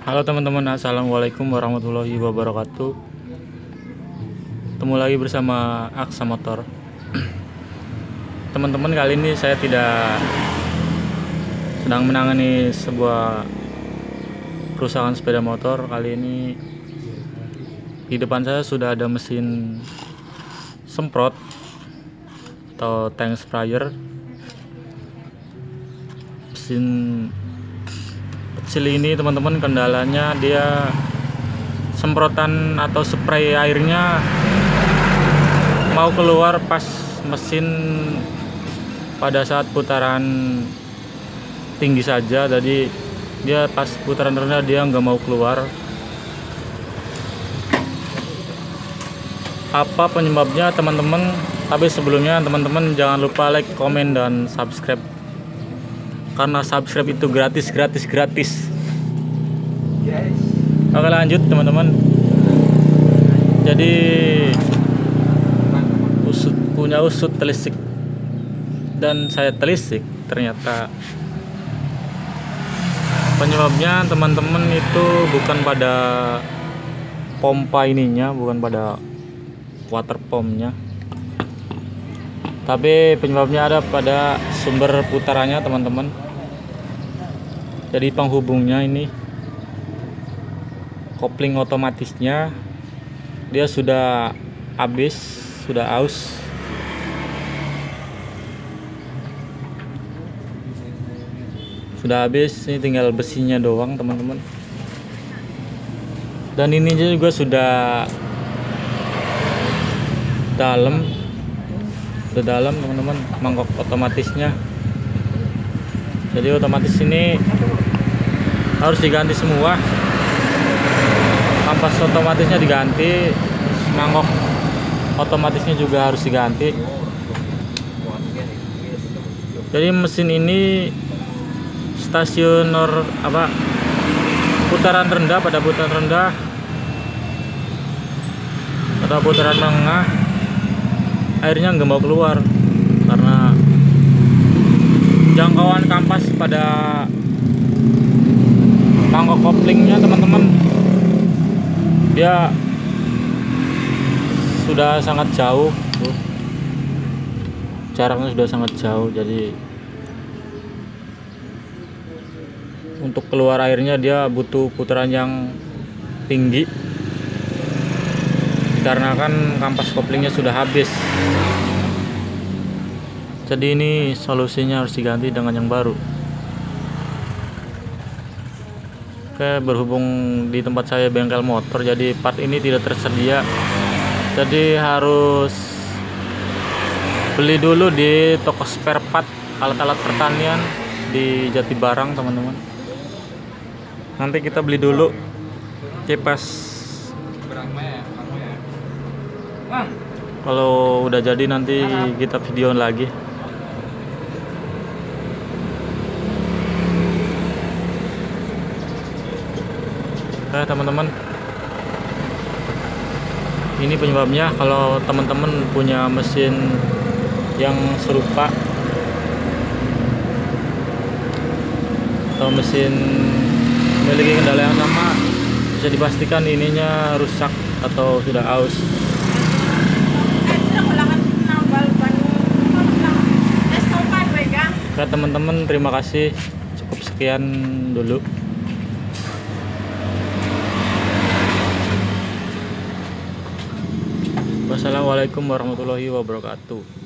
Halo teman-teman, assalamualaikum warahmatullahi wabarakatuh. Ketemu lagi bersama Aksa Motor. Teman-teman, kali ini saya tidak sedang menangani sebuah kerusakan sepeda motor. Kali ini di depan saya sudah ada mesin semprot atau tank sprayer. Mesin kecil ini teman-teman, kendalanya dia semprotan atau spray airnya mau keluar pas mesin pada saat putaran tinggi saja, jadi dia pas putaran rendah dia nggak mau keluar. Apa penyebabnya teman-teman? Tapi sebelumnya teman-teman jangan lupa like, komen, dan subscribe, karena subscribe itu gratis. Oke, lanjut teman-teman. Jadi punya usut telisik, dan saya telisik, ternyata penyebabnya teman-teman itu bukan pada pompa ininya, bukan pada water pumpnya, tapi penyebabnya ada pada sumber putarannya teman-teman. Jadi penghubungnya ini, kopling otomatisnya dia sudah habis, sudah aus. Sudah habis, ini tinggal besinya doang teman-teman. Dan ini juga sudah dalam teman-teman, mangkok otomatisnya. Jadi otomatis ini harus diganti semua. Kampas otomatisnya diganti, mangkok otomatisnya juga harus diganti. Jadi mesin ini stasioner putaran rendah, pada putaran rendah atau putaran menengah airnya nggak mau keluar karena jangkauan kampas pada mangkok koplingnya teman-teman, dia sudah sangat jauh tuh. Jaraknya sudah sangat jauh, jadi untuk keluar airnya dia butuh putaran yang tinggi, dikarenakan kampas koplingnya sudah habis. Jadi ini solusinya harus diganti dengan yang baru. Oke, berhubung di tempat saya bengkel motor, jadi part ini tidak tersedia, jadi harus beli dulu di toko spare part alat-alat pertanian di Jatibarang teman-teman. Nanti kita beli dulu kipas. Kalau udah jadi nanti kita videoin lagi. Oke teman-teman, ini penyebabnya. Kalau teman-teman punya mesin yang serupa atau mesin memiliki kendala yang sama, bisa dipastikan ininya rusak atau sudah aus. Oke teman-teman, terima kasih. Cukup sekian dulu. Wassalamualaikum warahmatullahi wabarakatuh.